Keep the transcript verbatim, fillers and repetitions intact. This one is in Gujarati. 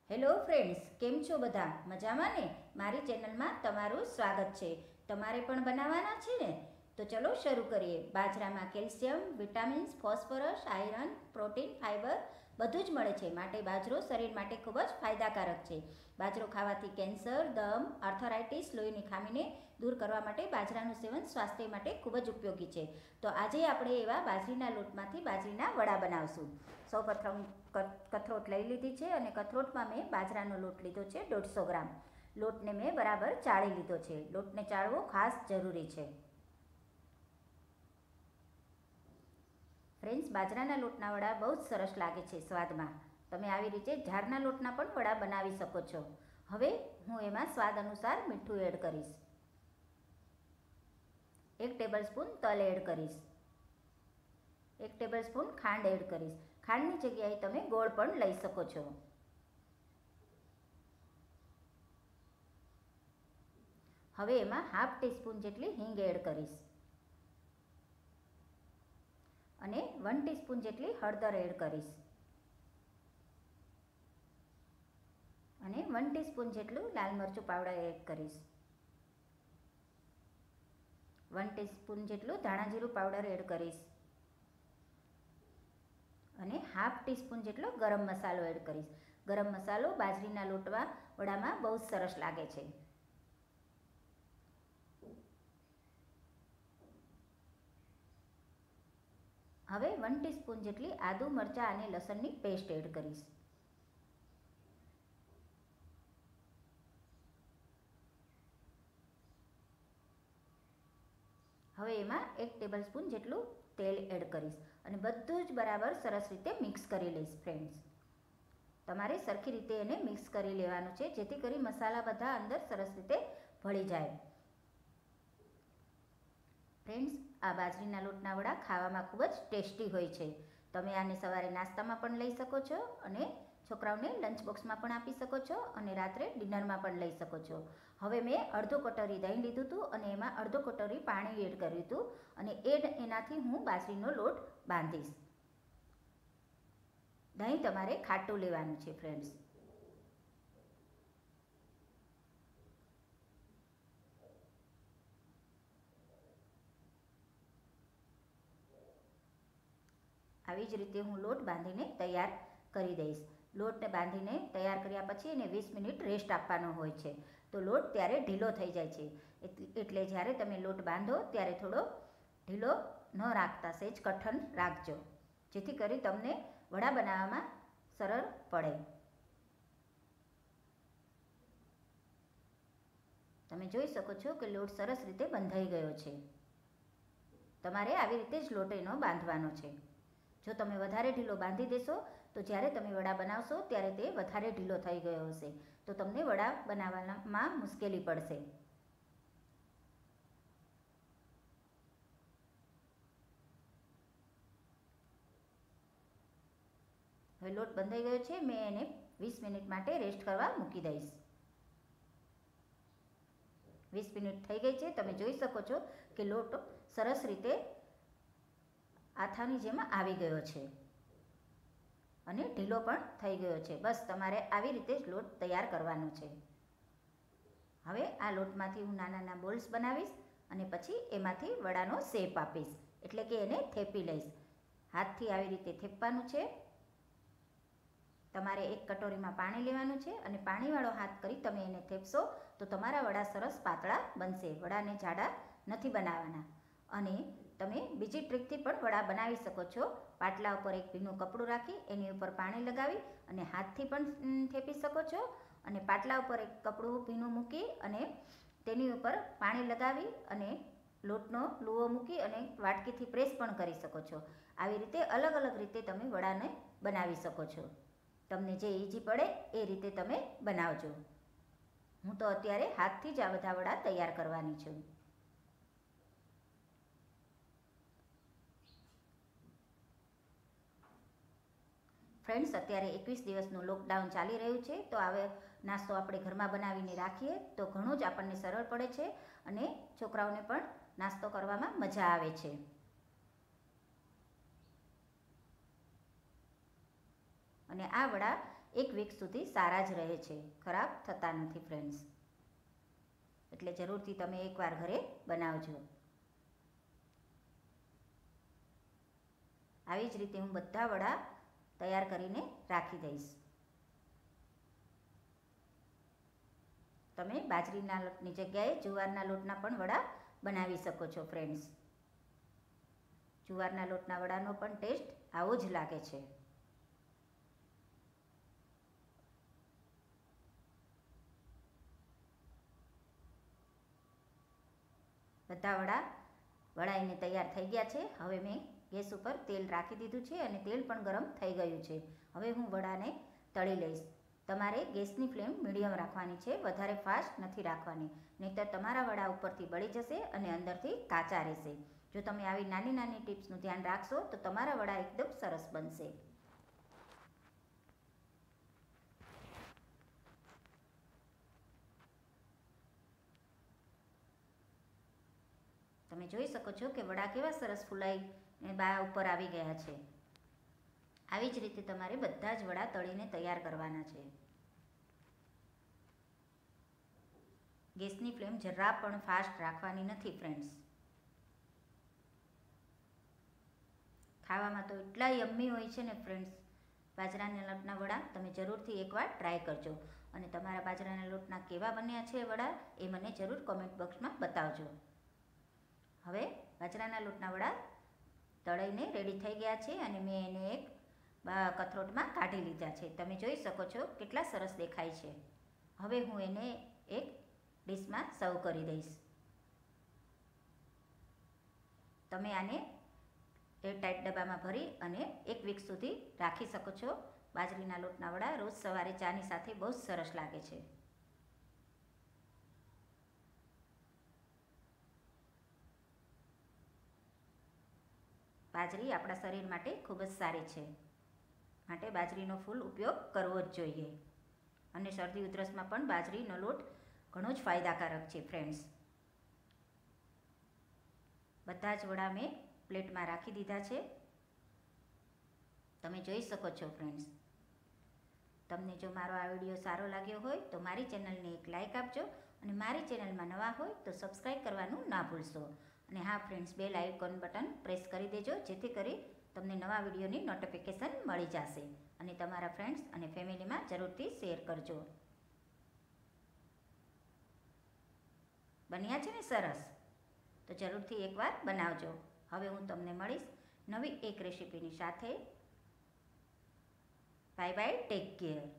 હેલો ફ્રેન્ડ્સ, કેમ છો બધા? મજામાં ને? મારી ચેનલમાં તમારું સ્વાગત છે. તમારે પણ બનાવવાના છે ને? તો ચલો શરૂ કરીએ. બાજરામાં calcium, vitamins, phosphorus, iron, protein, fibre બધું જ મળે છે. માટે બાજરો શરીર માટે ખૂબ જ ફાયદાકારક છે. બાજરો ખાવાથી કેન્સર, દમ, આર્થરાઇટિસ, લોહીની ખામીને દૂર કરવા માટે બાજરાનું સેવન સ્વાસ્થ્ય માટે ખૂબ જ ઉપયોગી છે. તો આજે આપણે એવા બાજરીના લોટમાંથી બાજરીના વડા બનાવશું. સૌપ્રથમ કથરોટ લઈ લીધી છે અને કથરોટમાં મેં બાજરાનો લોટ લીધો છે દોઢસો ગ્રામ. લોટને મેં બરાબર ચાળી લીધો છે. લોટને ચાળવો ખાસ જરૂરી છે. ફ્રેન્ડ્સ, બાજરાના લોટના વડા બહુ જ સરસ લાગે છે સ્વાદમાં. તમે આવી રીતે ઝારના લોટના પણ વડા બનાવી શકો છો. હવે હું એમાં સ્વાદ અનુસાર મીઠું એડ કરીશ. એક ટેબલ સ્પૂન તલ એડ કરીશ. એક ટેબલ સ્પૂન ખાંડ એડ કરીશ. ખાંડની જગ્યાએ તમે ગોળ પણ લઈ શકો છો. હવે એમાં હાફ ટીસ્પૂન જેટલી હિંગ એડ કરીશ અને વન ટીસ્પૂન જેટલી હળદર એડ કરીશ અને વન ટીસ્પૂન જેટલું લાલ મરચું પાવડર એડ કરીશ. વન ટીસ્પૂન જેટલું ધાણા જીરું પાવડર એડ કરીશ અને હાફ ટીસ્પૂન જેટલો ગરમ મસાલો એડ કરીશ. ગરમ મસાલો બાજરીના લોટવા વડામાં બહુ જ સરસ લાગે છે. હવે વન ટીસ્પૂન જેટલી આદુ, મરચાં અને લસણની પેસ્ટ એડ કરીશ. હવે એમાં એક ટેબલ સ્પૂન જેટલું તેલ એડ કરીશ અને બધું જ બરાબર સરસ રીતે મિક્સ કરી લઈશ. ફ્રેન્ડ્સ, તમારે સરખી રીતે એને મિક્સ કરી લેવાનું છે, જેથી કરી મસાલા બધા અંદર સરસ રીતે ભળી જાય. ફ્રેન્ડ્સ, આ બાજરીના લોટના વડા ખાવામાં ખૂબ જ ટેસ્ટી હોય છે. તમે આને સવારે નાસ્તામાં પણ લઈ શકો છો અને છોકરાઓને લંચ બોક્સમાં પણ આપી શકો છો અને રાત્રે ડિનરમાં પણ લઈ શકો છો. હવે મેં અડધો કટોરી દહીં લીધું હતું અને એમાં અડધો કટોરી પાણી એડ કર્યું હતું અને એ એનાથી હું બાજરીનો લોટ બાંધીશ. દહીં તમારે ખાટું લેવાનું છે. ફ્રેન્ડ્સ, આવી જ રીતે હું લોટ બાંધીને તૈયાર કરી દઈશ. લોટને બાંધીને તૈયાર કર્યા પછી એને વીસ મિનિટ રેસ્ટ આપવાનો હોય છે. તો લોટ ત્યારે ઢીલો થઈ જાય છે. એટલે જ્યારે તમે લોટ બાંધો ત્યારે થોડો ઢીલો ન રાખતા, સહેજ કઠણ રાખજો, જેથી કરી તમને વડા બનાવવામાં સરળ પડે. તમે જોઈ શકો છો કે લોટ સરસ રીતે બંધાઈ ગયો છે. તમારે આવી રીતે જ લોટ એનો બાંધવાનો છે. જો તમે વધારે ઢીલો બાંધી દેશો તો જ્યારે તમે વડા બનાવશો ત્યારે તે વધારે ઢીલો થઈ ગયો હશે, તો તમને વડા બનાવવામાં મુશ્કેલી પડશે. હવે લોટ બંધાઈ ગયો છે. મેં એને વીસ મિનિટ માટે રેસ્ટ કરવા મૂકી દઈશ. વીસ મિનિટ થઈ ગઈ છે. તમે જોઈ શકો છો કે લોટ સરસ રીતે આથાની જેમ આવી ગયો છે અને ઢીલો પણ થઈ ગયો છે. બસ તમારે આવી રીતે જ લોટ તૈયાર કરવાનો છે. હવે આ લોટમાંથી હું નાના નાના બોલ્સ બનાવીશ અને પછી એમાંથી વડાનો શેપ આપીશ, એટલે કે એને થેપી લઈશ. હાથથી આવી રીતે થેપવાનું છે. તમારે એક કટોરીમાં પાણી લેવાનું છે અને પાણીવાળો હાથ કરી તમે એને થેપશો તો તમારા વડા સરસ પાતળા બનશે. વડાને જાડા નથી બનાવવાના. અને તમે બીજી ટ્રીકથી પણ વડા બનાવી શકો છો. પાટલા ઉપર એક ભીનું કપડું રાખી એની ઉપર પાણી લગાવી અને હાથથી પણ થેપી શકો છો અને પાટલા ઉપર એક કપડું ભીનું મૂકી અને તેની ઉપર પાણી લગાવી અને લોટનો લુવો મૂકી અને વાટકીથી પ્રેસ પણ કરી શકો છો. આવી રીતે અલગ અલગ રીતે તમે વડાને બનાવી શકો છો. તમને જે ઇઝી પડે એ રીતે તમે બનાવજો. હું તો અત્યારે હાથથી જ આ બધા વડા તૈયાર કરવાની છું. ફ્રેન્ડ્સ, અત્યારે એકવીસ દિવસનું લોકડાઉન ચાલી રહ્યું છે, તો હવે નાસ્તો આપણે ઘરમાં બનાવીને રાખીએ તો ઘણું જ આપણને સરળ પડે છે અને છોકરાઓને પણ નાસ્તો કરવામાં મજા આવે છે. અને આ વડા એક વીક સુધી સારા જ રહે છે, ખરાબ થતા નથી ફ્રેન્ડ્સ. એટલે જરૂરથી તમે એકવાર ઘરે બનાવજો. આવી જ રીતે હું બધા વડા તૈયાર કરીને રાખી દઈશ. તમે બાજરીના લોટની જગ્યાએ જુવારના લોટના પણ વડા બનાવી શકો છો ફ્રેન્ડ્સ. જુવારના લોટના વડાનો પણ ટેસ્ટ આવો જ લાગે છે. બધા વડા વળાઈને તૈયાર થઈ ગયા છે. હવે મેં ગેસ ઉપર તેલ રાખી દીધું છે અને તેલ પણ ગરમ થઈ ગયું છે. હવે હું વડાને તળી લઈશ. તમારે ગેસની ફ્લેમ મીડિયમ રાખવાની છે, વધારે ફાસ્ટ નથી રાખવાની, નહીંતર તમારા વડા ઉપરથી બળી જશે અને અંદરથી કાચા રહેશે. જો તમે આવી નાની નાની ટિપ્સનું ધ્યાન રાખશો તો તમારા વડા એકદમ સરસ બનશે. તમે જોઈ શકો છો કે વડા કેવા સરસ ફૂલાઈને બા ઉપર આવી ગયા છે. આવી જ રીતે તમારે બધા જ વડા તળીને તૈયાર કરવાના છે. ગેસની ફ્લેમ જરા પણ ફાસ્ટ રાખવાની નથી ફ્રેન્ડ્સ. ખાવામાં તો એટલા યમ્મી હોય છે ને ફ્રેન્ડ્સ. બાજરાના લોટના વડા તમે જરૂરથી એકવાર ટ્રાય કરજો અને તમારા બાજરાના લોટના કેવા બન્યા છે વડા એ મને જરૂર કોમેન્ટ બોક્સમાં બતાવજો. હવે બાજરાના લોટના વડા તળાઈને રેડી થઈ ગયા છે અને મેં એને એક કથરોટમાં કાઢી લીધા છે. તમે જોઈ શકો છો કેટલા સરસ દેખાય છે. હવે હું એને એક ડીશમાં સર્વ કરી દઈશ. તમે આને એરટાઈટ ડબ્બામાં ભરી અને એક વીક સુધી રાખી શકો છો. બાજરીના લોટના વડા રોજ સવારે ચાની સાથે બહુ જ સરસ લાગે છે. બાજરી આપણા શરીર માટે ખૂબ જ સારી છે, માટે બાજરીનો ફૂલ ઉપયોગ કરવો જ જોઈએ. અને શરદી ઉધરસમાં પણ બાજરીનો લોટ ઘણો જ ફાયદાકારક છે ફ્રેન્ડ્સ. બધા જ વડા મેં પ્લેટમાં રાખી દીધા છે. તમે જોઈ શકો છો ફ્રેન્ડ્સ. તમને જો મારો આ વિડીયો સારો લાગ્યો હોય તો મારી ચેનલને એક લાઇક આપજો અને મારી ચેનલમાં નવા હોય તો સબસ્ક્રાઈબ કરવાનું ના ભૂલશો. અને હા friends, bell icon button press કરી દેજો જેથી કરી તમને નવા વિડીયોની નોટિફિકેશન મળી જશે. અને તમારા ફ્રેન્ડ્સ અને ફેમિલીમાં જરૂરથી શેર કરજો. બન્યા છે ને સરસ? તો જરૂરથી એકવાર બનાવજો. હવે હું તમને મળીશ નવી એક રેસીપીની સાથે. Bye bye, take care.